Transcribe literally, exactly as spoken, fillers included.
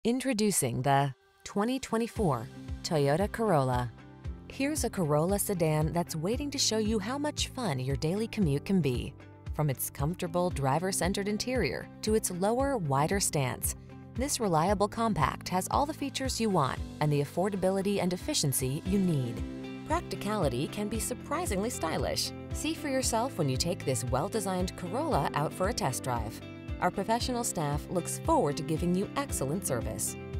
Introducing the twenty twenty-four Toyota Corolla. Here's a Corolla sedan that's waiting to show you how much fun your daily commute can be. From its comfortable, driver-centered interior to its lower, wider stance, this reliable compact has all the features you want and the affordability and efficiency you need. Practicality can be surprisingly stylish. See for yourself when you take this well-designed Corolla out for a test drive. Our professional staff looks forward to giving you excellent service.